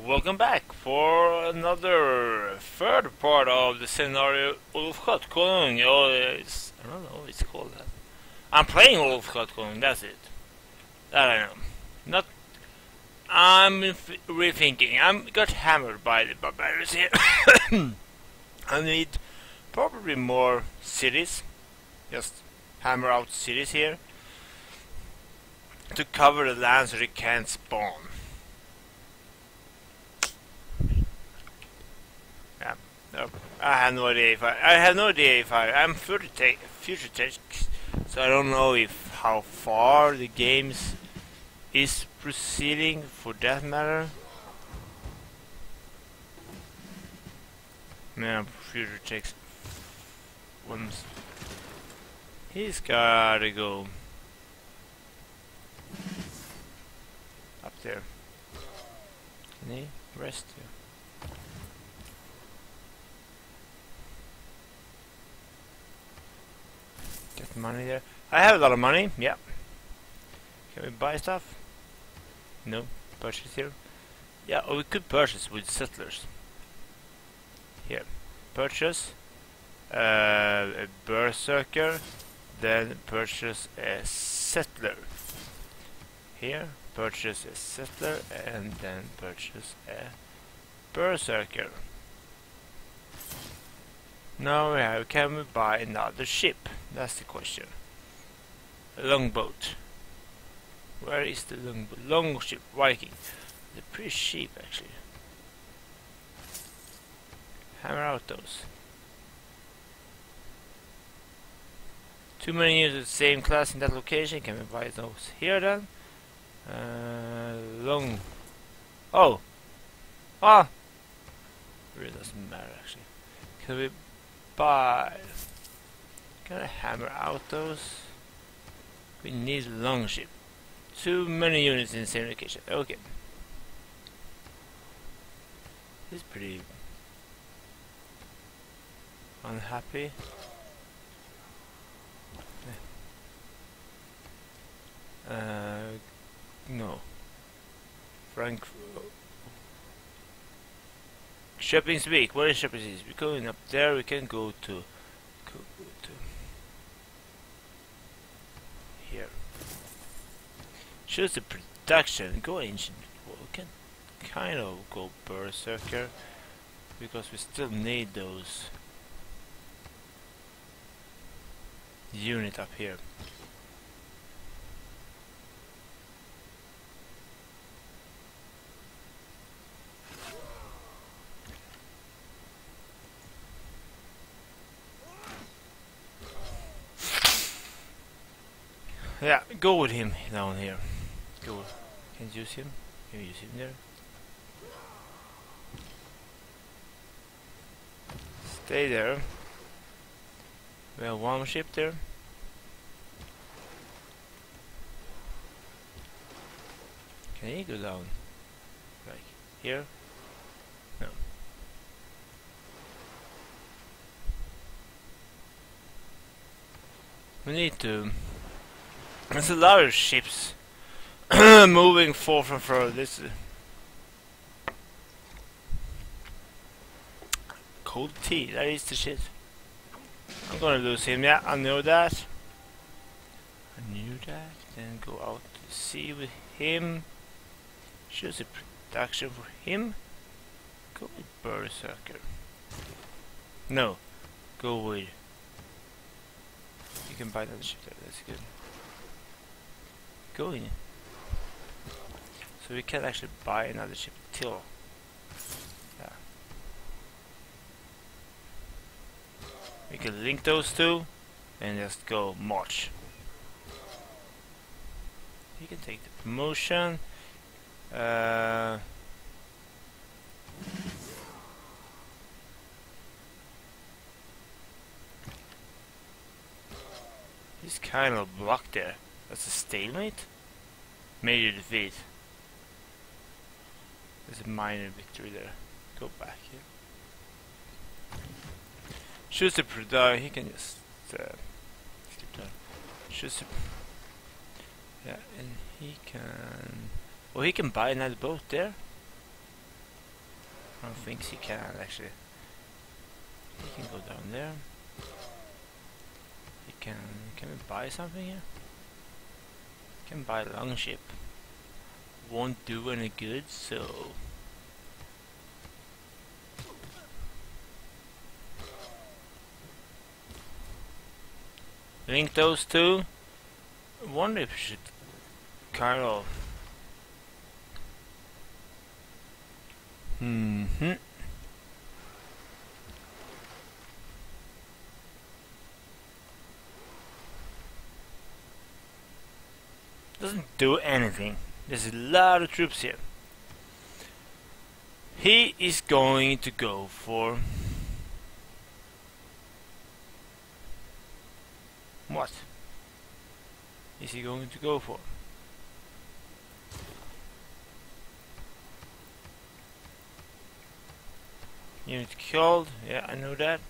welcome back for another third part of the scenario Ulfsjötkonung. I don't know what it's called that. I'm playing Ulfsjötkonung, that's it. That I know. Not. I'm rethinking. I got hammered by the barbarians here. I need probably more cities. Just hammer out cities here to cover the land so they can't spawn. Yeah, no, I have no idea if I'm future tech, so I don't know if how far the games is proceeding for that matter. Yeah, future tech's ones. He's gotta go up there. Can he rest here? Get money there. I have a lot of money, yeah. Can we buy stuff? No. Purchase here? Yeah, or we could purchase with settlers. Here. Purchase a berserker, then purchase a settler. Here, purchase a settler, and then purchase a berserker. Now we have, can we buy another ship? That's the question. A longboat. Where is the longboat? Longship, Viking. They're pretty cheap actually. Hammer out those. Too many units of the same class in that location. Can we buy those here then? Long. Oh! Ah! Really doesn't matter actually. Can we buy? Can I hammer out those? We need longship. Too many units in the same location. Okay. He's pretty unhappy. No. Frank. Köpingsvik. Where is Köpingsvik? We're going up there. We can go to here. Choose the production. Go ancient. Well, we can kind of go berserker because we still need those unit up here. Yeah, go with him down here. Go. Can you use him? Can you use him there? Stay there. We have one ship there. Can he go down? Like here? No. We need to. There's a lot of ships moving forth and fro. This cold tea. That is the shit. I'm gonna lose him. Yeah, I know that. I knew that. Then go out to sea with him. Choose a production for him. Go with berserker. No, go with. You can buy another ship there. That's good. Go in. So we can actually buy another ship till. Yeah. We can link those two and just go march. You can take the promotion. He's kind of blocked there. That's a stalemate? Major defeat. There's a minor victory there. Go back here. Choose the product. He can just skip down. Choose the. Yeah, and he can. Well, he can buy another boat there. I don't think he can actually. He can go down there. He can we buy something here? Can buy a longship. Won't do any good, so link those two. I wonder if we should kind of doesn't do anything. There's a lot of troops here. He is going to go for what? Is he going to go for? Unit killed. Yeah, I know that.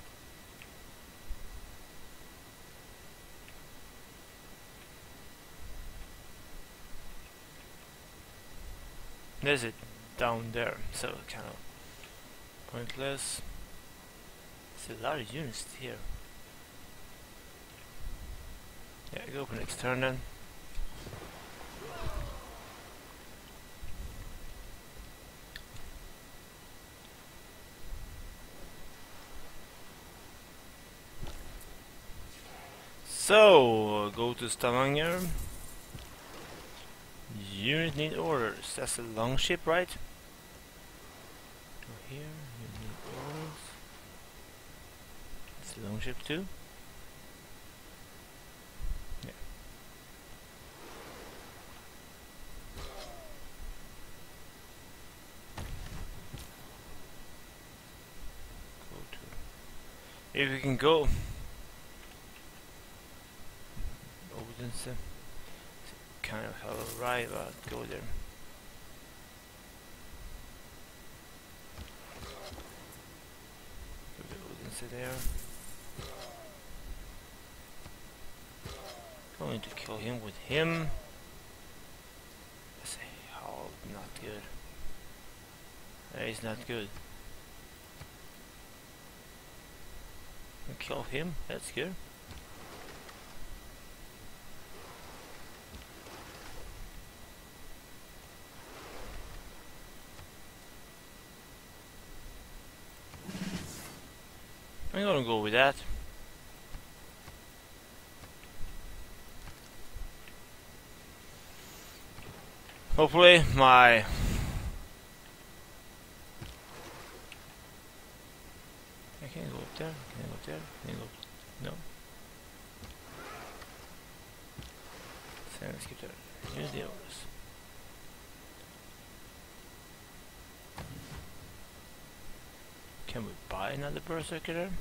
There's it down there, so kind of pointless. There's a lot of units here. Yeah, go for next turn then. So, go to Stavanger. Unit need orders. That's a longship, right? Go here, you need orders. It's a longship too. Yeah. Go to. If we can go. Odense. Kind of have a right, but go there. Go to Odense there. Going to kill him with him. Let's see how not good. That is not good. We kill him, that's good. I'm gonna go with that. Hopefully my I can't go up there, can I go up there? Can I go no. So let's skip there. Use the orders. Can we buy another berserker there?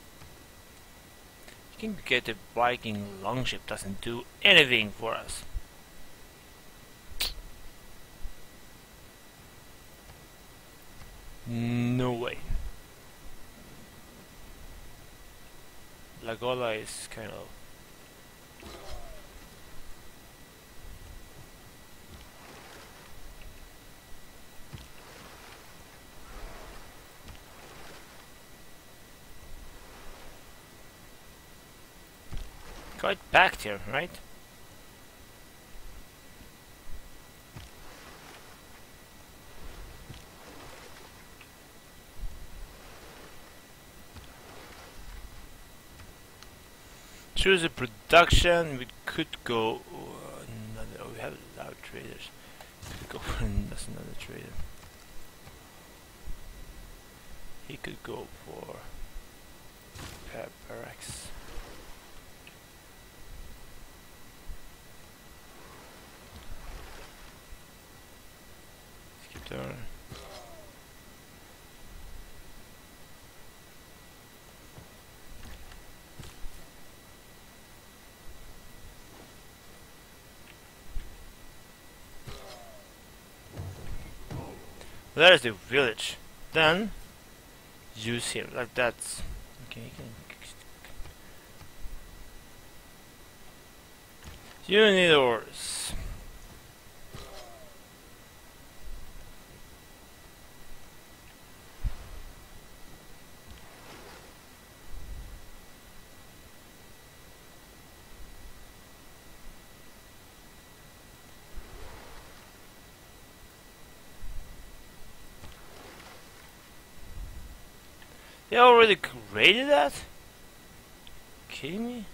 You can get the Viking longship, doesn't do anything for us. No way. Lagola is kind of quite packed here, right? Choose a production. We could go another. Oh, we have a lot of traders. We could go for that's another trader. He could go for barracks. Skip turn. There's the village. Then use him like that. Okay, you can. You need orders. They already raided that? Kidding me?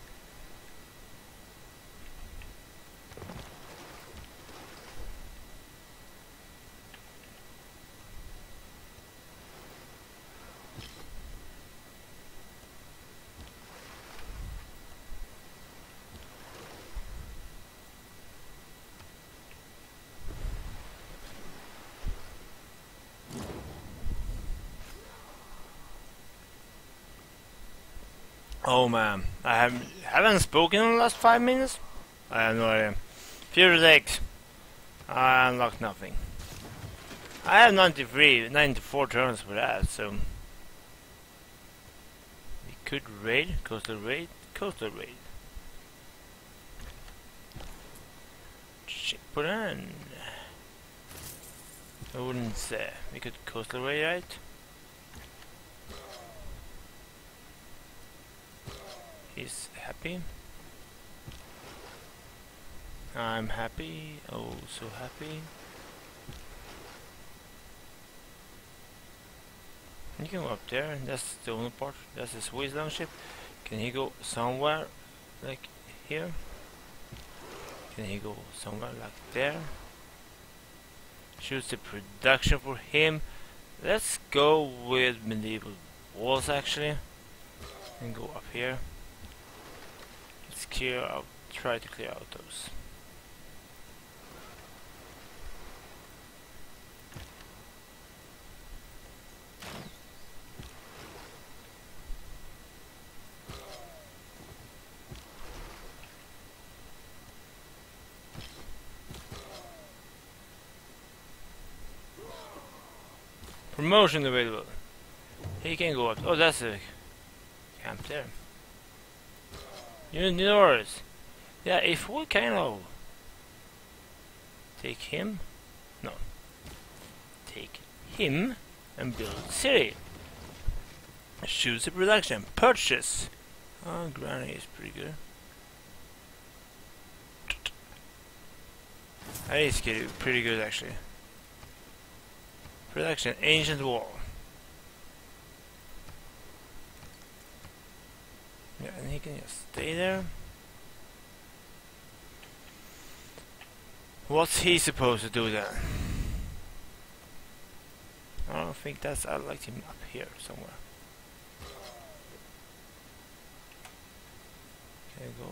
Oh man, I haven't spoken in the last 5 minutes? I have no idea. Furious X. I unlocked nothing. I have 94 turns for that, so... We could raid, coastal raid, coastal raid. Check put on. I wouldn't say. We could coastal raid, right? He's happy. I'm happy. Oh, so happy. You can go up there, and that's the only part. That's his wisdom ship. Can he go somewhere like here? Can he go somewhere like there? Choose the production for him. Let's go with medieval walls actually. And go up here. Let's clear out, try to clear out those. Promotion available. He can go up. Oh, that's a camp there. Unit orders. Yeah, if we kind of take him, no, take him and build city. Choose a production. Purchase. Oh, Granny is pretty good. That is pretty good actually. Production, ancient wall. Yeah, and he can just stay there. What's he supposed to do then? I don't think that's. I'd like him up here somewhere. Can I go?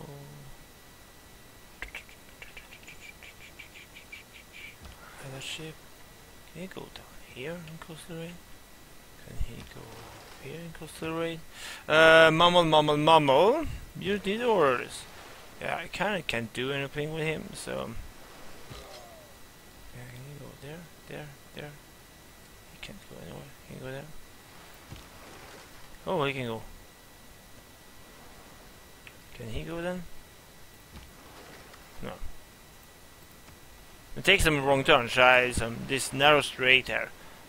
Other ship. Can he go down here in Coastal Raid? Can he go here in Coastal Raid? Mumble. You need orders. Yeah, I kinda can't do anything with him, so... Yeah, can he go there? He can't go anywhere. Can he go there? Oh, he can go. Can he go then? No. It takes some wrong turn, try this narrow straight here.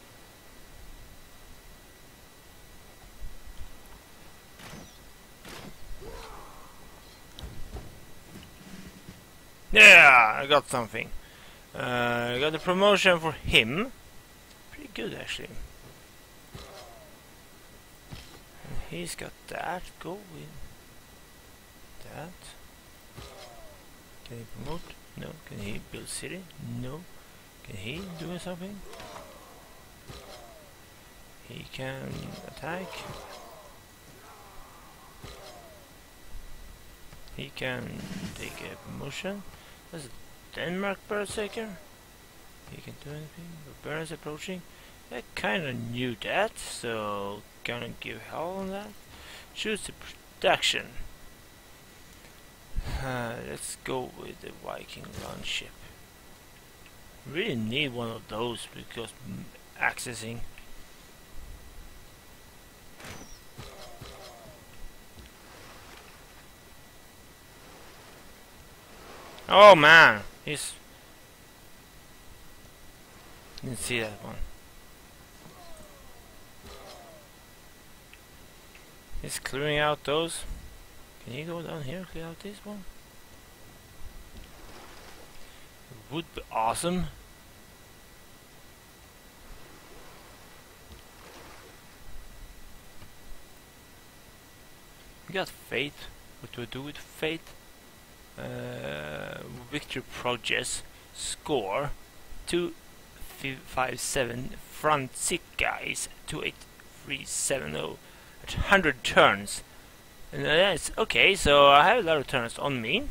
Yeah, I got something. I got a promotion for him. Pretty good actually. And he's got that. Go with that. Can he promote? No. Can he build city? No. Can he do something? He can attack. He can take a promotion. That's a Denmark Berserker. He can do anything. Barbarians approaching. I kinda knew that, so gonna give hell on that. Choose the production. Let's go with the Viking launch ship. Really need one of those because accessing. Oh man, didn't see that one. He's clearing out those. Can you go down here and clear out this one? It would be awesome. We got faith. What do we do with faith? Victory progress. Score 257. Front sick guys 28370 at 100 turns. And that's okay. So I have a lot of turns on me.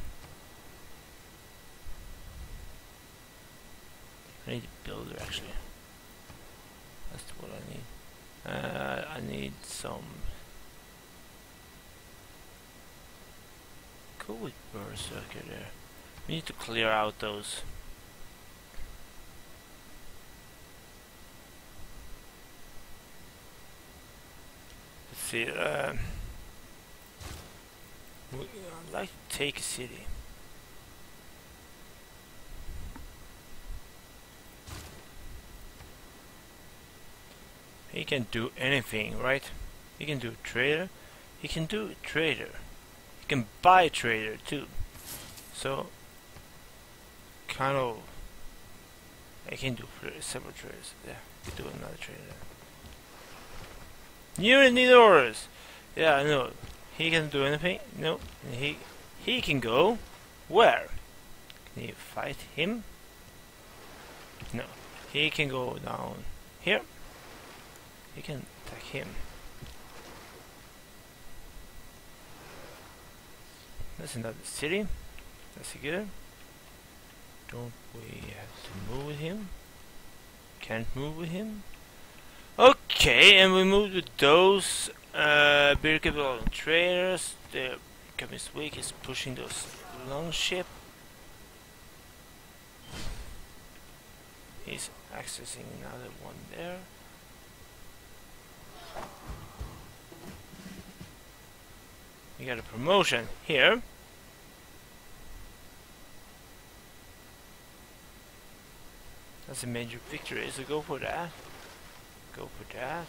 I need a builder actually. That's what I need. I need some. Go with Berserker there. We need to clear out those. Let's see. I'd like to take a city. He can do anything, right? He can do a trader. He can do a trader. He can buy a trader too. So, kind of, I can do several traders. Yeah, we do another trader. You need orders. Yeah, I know. He can do anything. No, he can go where? Can you fight him? No, he can go down here. He can attack him. That's another city. That's good. Don't we have to move with him? Can't move with him. Okay, and we moved with those Birkeable traders. The Chemist Week is pushing those longship. He's accessing another one there. We got a promotion here. That's a major victory, so go for that. Go for that.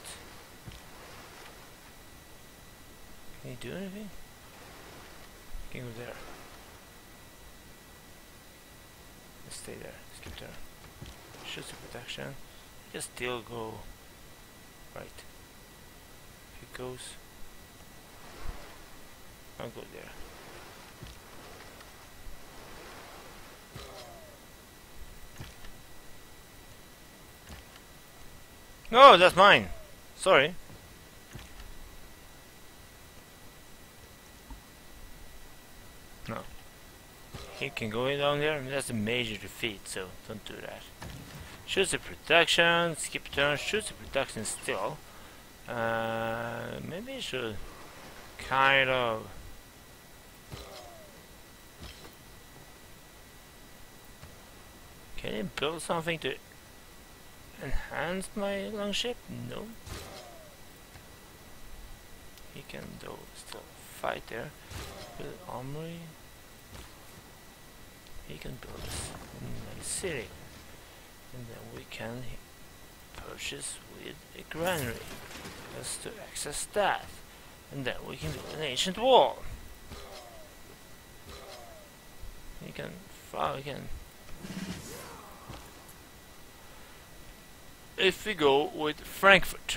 Can you do anything? You can go there. Let's stay there. Skip there. Shoot the protection. Just still go right. If it goes, I'll go there. No, that's mine. Sorry. No. He can go in down there. That's a major defeat, so don't do that. Shoots the protection, skip turn, shoots the protection still. Maybe I should kind of can I build something to enhance my longship? No. He can though still fight there. Build armory. He can build a city. And then we can purchase with a granary just to access that. And then we can build an ancient wall. We can if we go with Frankfurt.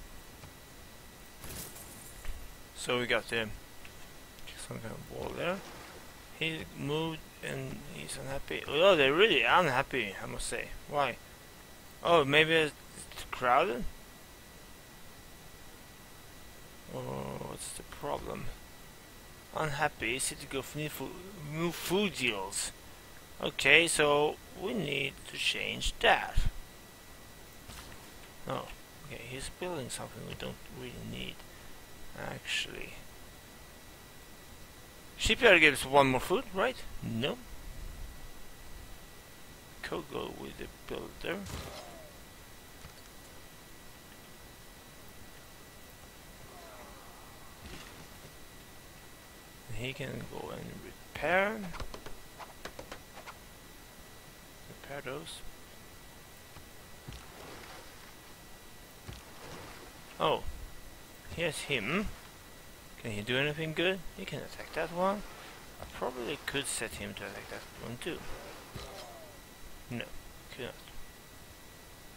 So we got some kind of wall there. He moved and he's unhappy. Oh, they're really unhappy, I must say. Why? Oh, maybe it's crowded? Oh, what's the problem? Unhappy, city go new food deals. Okay, so we need to change that. Oh, okay, he's building something we don't really need, actually. Shipyard gives one more food, right? No. Could go with the builder. He can go and repair those. Oh, here's him. Can he do anything good? He can attack that one. I probably could set him to attack that one too. No, could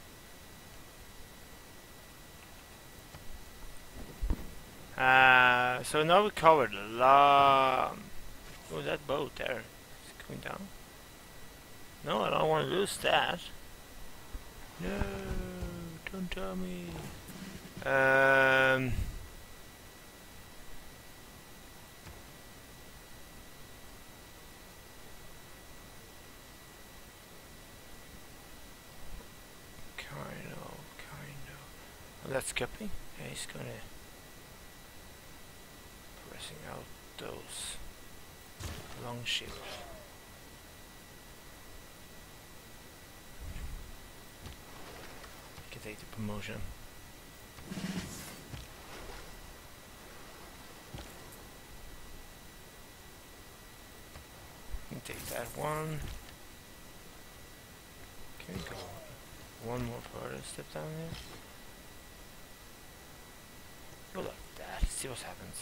not. So now we covered a lot. Oh, that boat there is going down. No, I don't want to lose that. No, don't tell me. Kind of. Well, that's Guppy. Yeah, he's gonna pressing out those long ships. I can take the promotion. Can take that one. Can we go one more further step down here? Go like that, see what happens.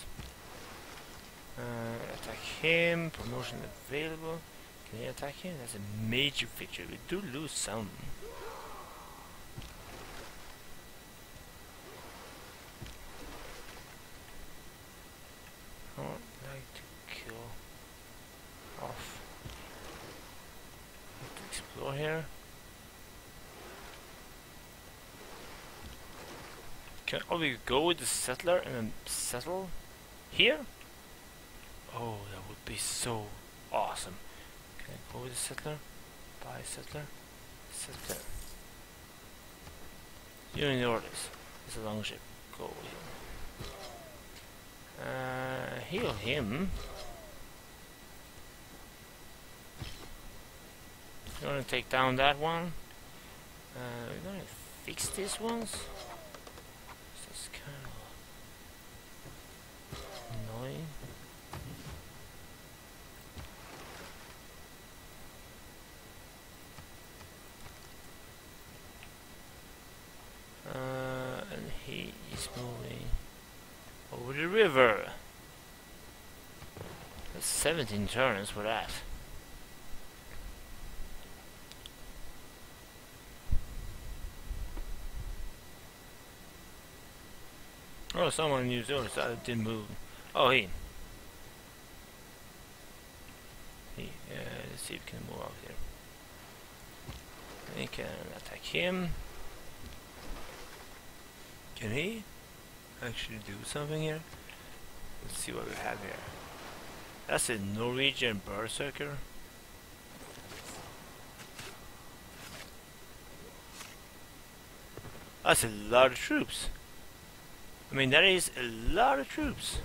Attack him, promotion available. Can he attack him? That's a major victory. We do lose some. I would like to kill off. Have to explore here. Can we go with the settler and then settle here? Oh, that would be so awesome. Can I go with the settler? Buy settler? Settler. You know this. It's a long ship. Go with him. Heal him. You wanna take down that one? We're gonna fix these ones. This is kind of annoying. And he is moving over the river. That's 17 turns for that. Oh, someone used the other side, didn't move. Oh, he. Let's see if we can move out here. We can attack him. Can he actually do something here? Let's see what we have here. That's a Norwegian berserker. That's a lot of troops. I mean, that is a lot of troops.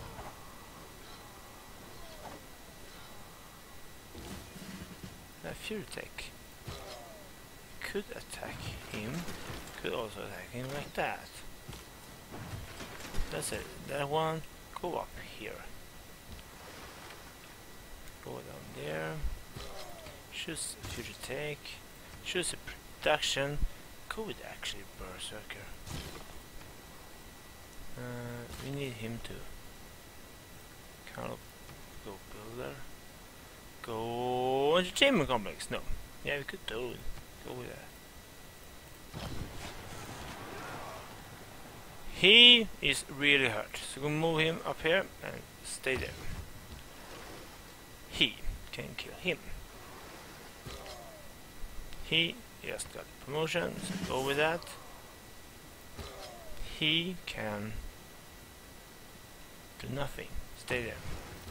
That Fury Tech could attack him. Could also attack him like that. That's it. That one, go up here. Go down there. Choose Fury Tech. Choose a production. Go with actually berserker. We need him to kind of go builder. Go entertainment complex. No. Yeah, we could totally go with that. He is really hurt. So we'll move him up here and stay there. He can kill him. He just got promotion, so go with that. He can do nothing. Stay there.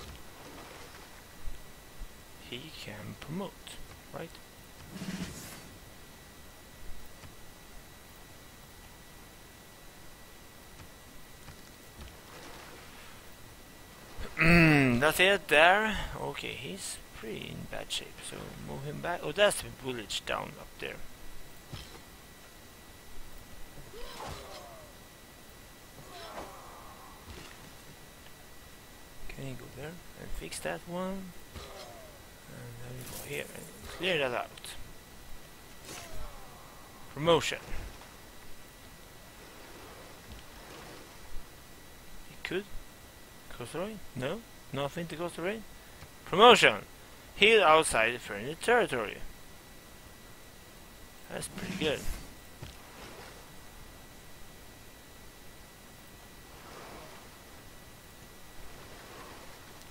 He can promote, right? That's it there. Okay, he's pretty in bad shape, so move him back. Oh, that's the village down up there. Can you go there and fix that one? And then we go here and clear that out. Promotion. He could. Coastal Rain? No? Nothing to Coastal Rain? Promotion! Heal outside the friendly territory. That's pretty good.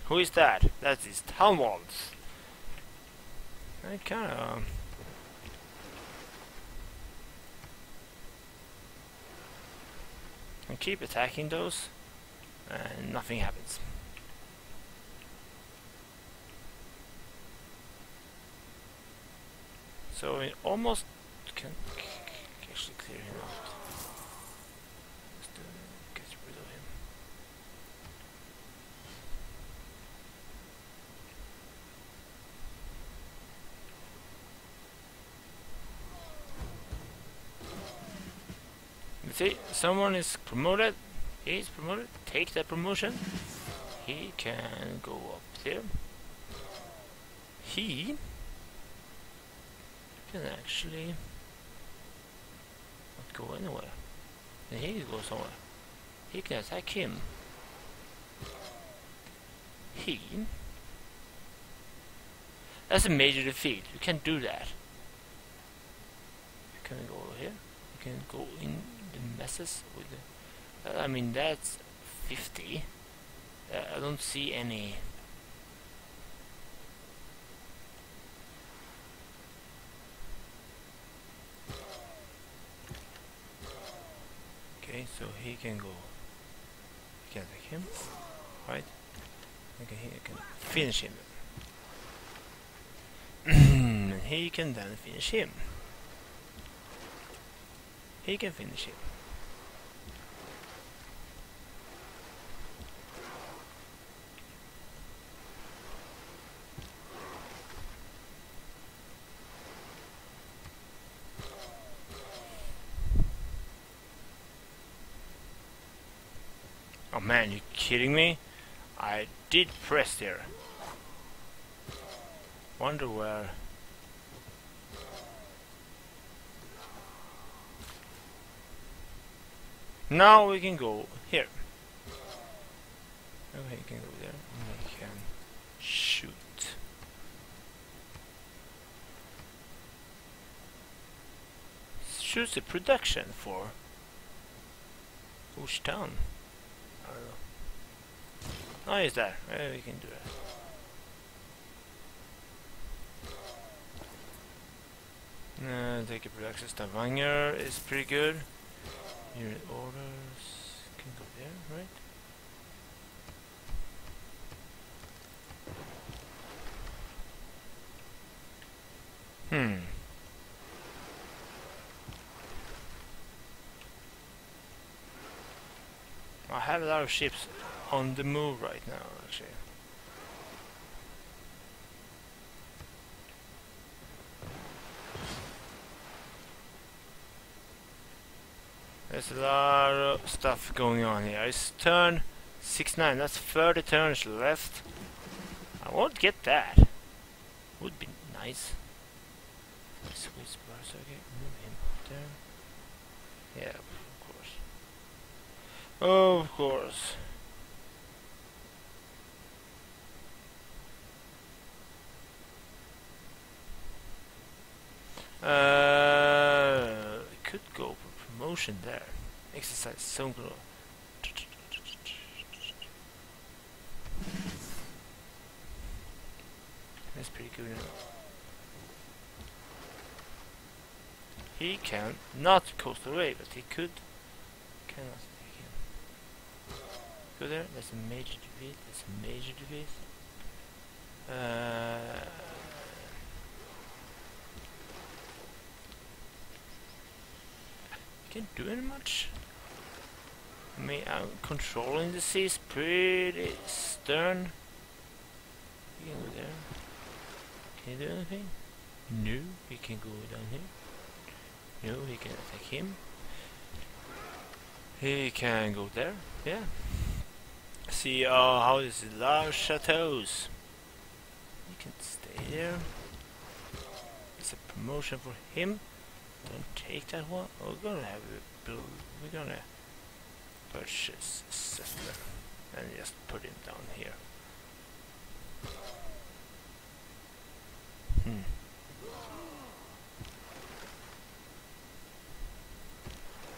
Who is that? That is Talmwald. I kinda... I keep attacking those, and nothing happens. So we almost can actually clear him out. Just to get rid of him. You see, someone is promoted. He's promoted. Take that promotion. He can go up there. He can actually not go anywhere. And he can go somewhere. He can attack him. He... That's a major defeat. You can't do that. You can go over here. You can go in the messes with the... I mean, that's 50. I don't see any... Okay, so he can go. He can attack him, right? Okay, he can finish him. And he can then finish him. He can finish him. Oh man, you kidding me? I did press there. Wonder where. Now we can go here. Okay, you can go there. And we can shoot. Shoots the production for which town? I don't know. Oh, he's there. Maybe we can do that. Take a production. Stavanger is pretty good. Unit orders can go there, right? I have a lot of ships on the move right now, actually. There's a lot of stuff going on here. It's turn 6-9. That's 30 turns left. I won't get that. Would be nice. Swiss Berserker, move him up there. Yeah, of course. Of course. Could go for promotion there. Exercise zone control. That's pretty good enough. He can not coast away, but he could. Cannot take him. Go there. That's a major defeat. That's a major defeat. Can't do any much. I mean, I'm controlling the seas pretty stern. You can go there. Can you do anything? No, he can go down here. No, he can attack him. He can go there. Yeah. See how this is large chateaus. He can stay there. It's a promotion for him. Don't take that one. We're gonna have a build. We're gonna purchase a settler and just put him down here.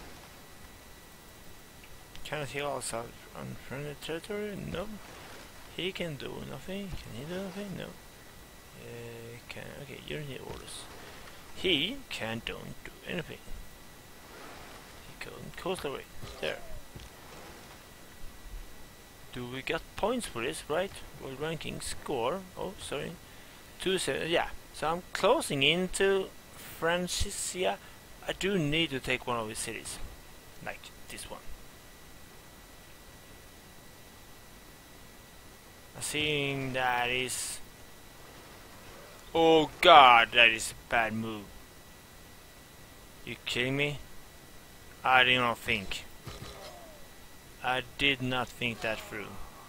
Can I heal outside unfriendly territory? No. He can do nothing. Can he do nothing? No. Can okay, unity orders. He don't do anything. He can coastal away. There. Do we get points for this, right? World ranking score. Oh, sorry. 2-7. Yeah. So I'm closing into Francia. I do need to take one of his cities, like this one. I'm seeing that is. Oh God, that is a bad move. You kidding me? I did not think. I did not think that through.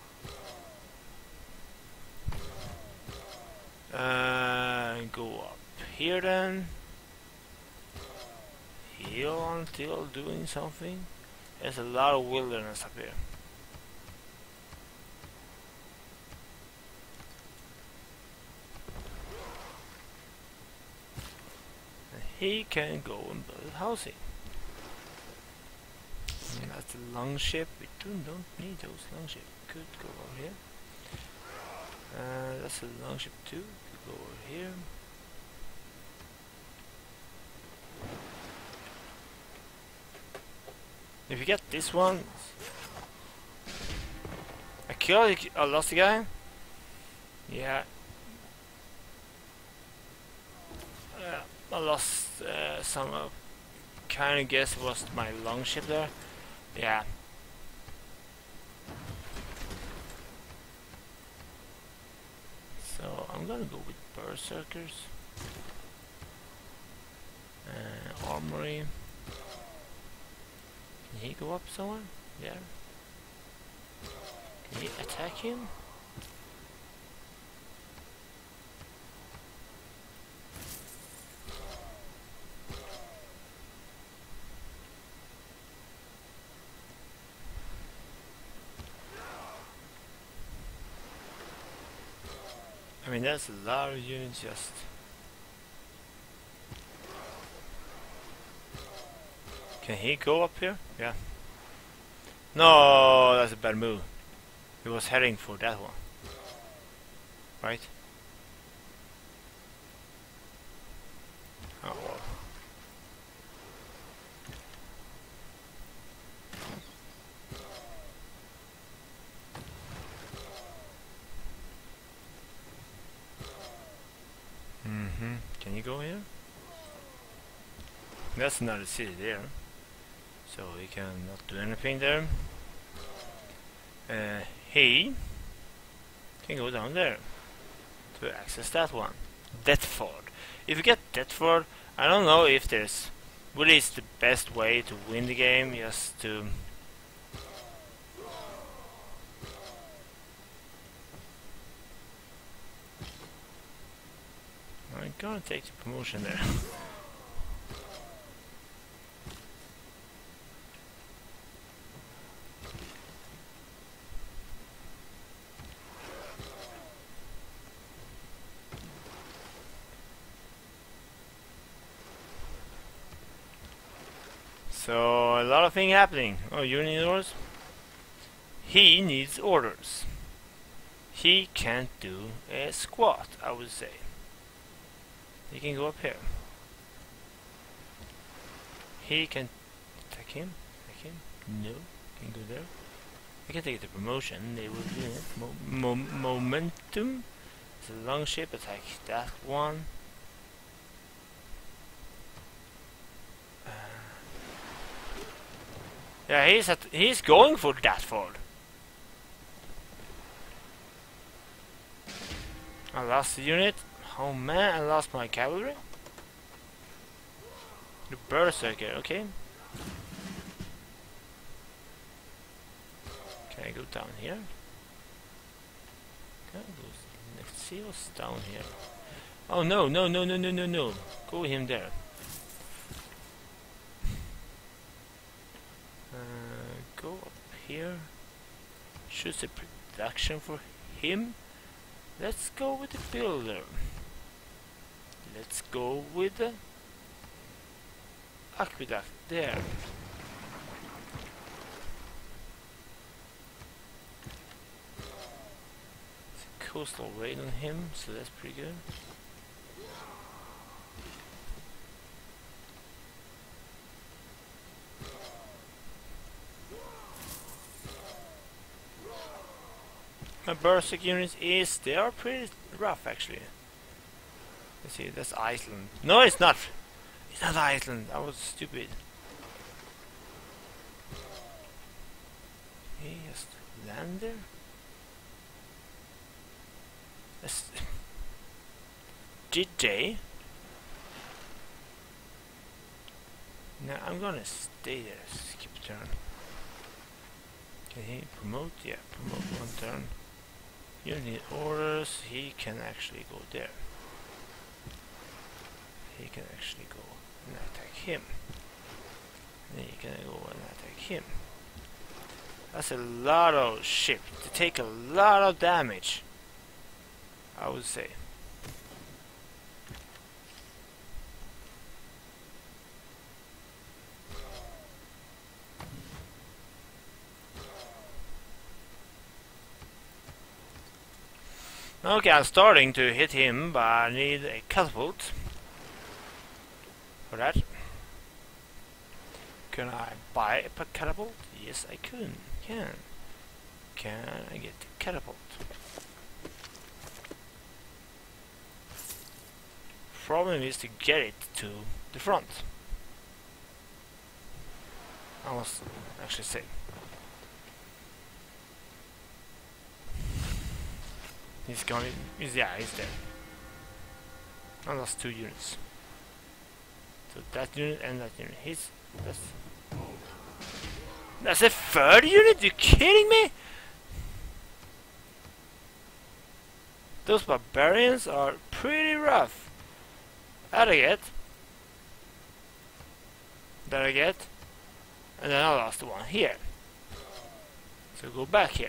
Go up here then. Heal until doing something. There's a lot of wilderness up here. And he can go and build housing. And that's a longship. We don't need those longships. Could go over here. That's a longship too. Could go over here. If you get this one, I lost the guy. Yeah, I lost some. Kind of guess it was my longship there. Yeah. So I'm gonna go with berserkers. Armory. Can he go up somewhere? Yeah. Can he attack him? I mean, that's a lot of units just. Can he go up here? Yeah. No, that's a bad move. He was heading for that one. Right? Oh well. Can you go here? That's another city there. So we cannot do anything there. He can go down there to access that one. Deptford. If you get Deptford, I don't know if there's what is the best way to win the game. Just to I'm gonna take the promotion there. So a lot of things happening. Oh, you need orders? He needs orders. He can't do a squat, I would say. He can go up here. He can attack him. Attack him. No. Can go there. I can take the promotion. They will win it. Momentum. It's a longship. Attack that one. Yeah, he's going for Deptford. I lost the unit. Oh man, I lost my cavalry. The berserker, okay. Can I go down here? Let's see what's down here. Oh no, no, no, no, no, no, no. Go with him there. Go up here. Choose a production for him. Let's go with the builder. Let's go with the aqueduct there. coastal raid on him, so that's pretty good. My Berserk units they are pretty rough actually. Let's see, that's Iceland. No, it's not! It's not Iceland, I was stupid. He just land there? That's did they? No, I'm gonna stay there, skip turn. Can he promote? Yeah, promote one turn. You need orders, he can actually go there. He can actually go and attack him. Then he can go and attack him. That's a lot of ship. They take a lot of damage, I would say. Okay, I'm starting to hit him, but I need a catapult for that. Can I buy a catapult? Yes, I can. Can I get the catapult? Problem is to get it to the front. I must actually say. He's going. Yeah, he's there. I lost 2 units. So that unit and that unit. That's a 3rd unit? You kidding me? Those barbarians are pretty rough. That I get. And then I lost one here. So go back here.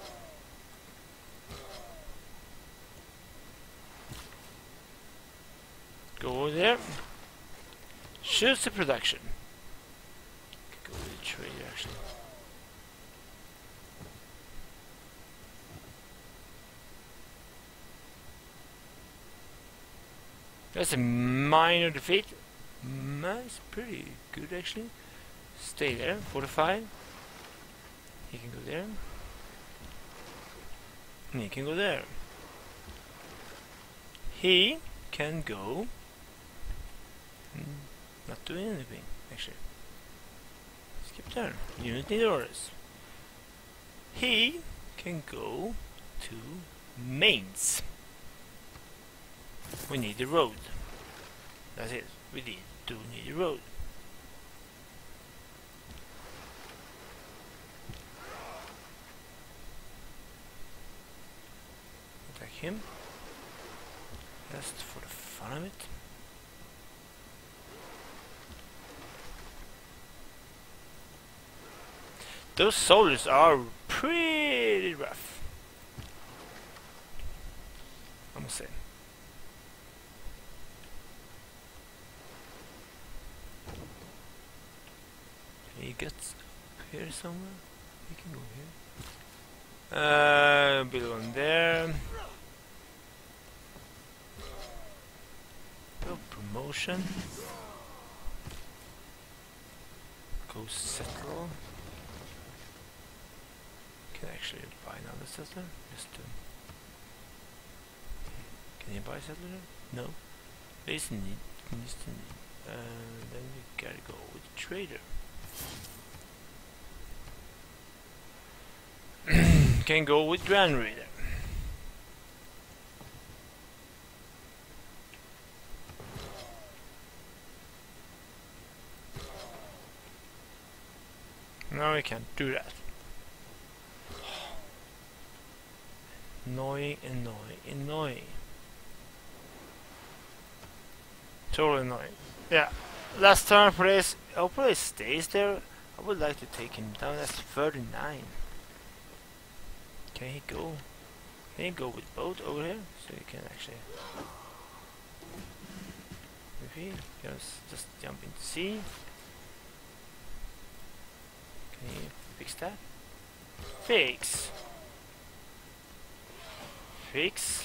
Go there. Choose the production. Go with the trader actually. That's a minor defeat. That's pretty good actually. Stay there. 45. He can go there. And he can go there. He can go. Not doing anything, actually. Skip turn. Unit need orders. He can go to Mainz. We need the road. That's it. We do need the road. Attack him. Just for the fun of it. Those soldiers are pretty rough, I must say. He gets up here somewhere. He can go here. Build one there. Go promotion. Go settle. Can actually buy another settler. Just to. Can you buy a settler? No. Needs to need. Then we gotta go with the trader. Can go with Grand Raider. No, we can't do that. Annoying. Totally annoying. Yeah. Last turn for this. Hopefully it stays there. I would like to take him down. That's 39. Can he go? Can he go with boat over here? So he can actually. If he just jump into sea. Can he fix that? Fix! fix.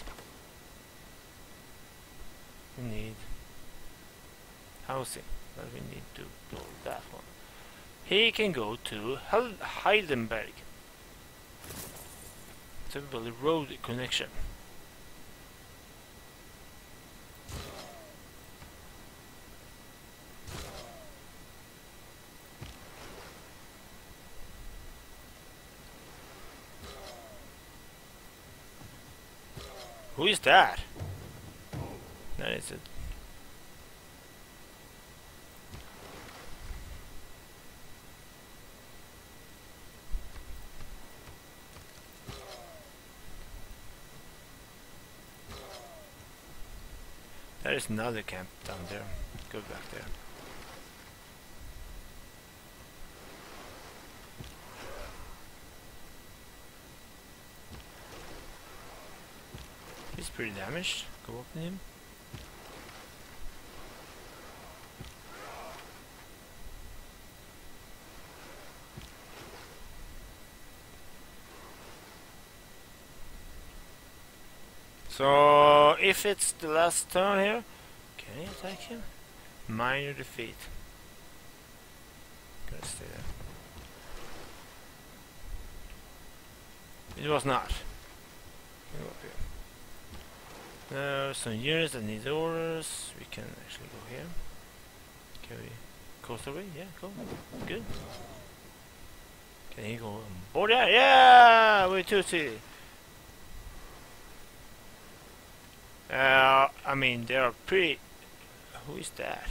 We need housing, but we need to build that one. He can go to Heidelberg to build a road connection. Who is that? That is it. There is another camp down there. Go back there. He's pretty damaged. Go open him. So if it's the last turn here, can he attack him? Minor defeat. Gotta stay there. It was not. Go up here. Some units that need orders. We can actually go here. Can we coast away? Yeah, go. Good. Can he go on board? Yeah, yeah! We're 2-2. I mean, they are pretty... Who is that?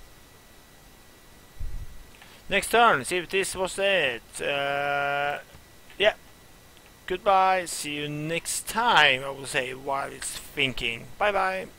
Next turn, see if this was it. Yeah. Goodbye, see you next time, I will say, while it's thinking. Bye bye.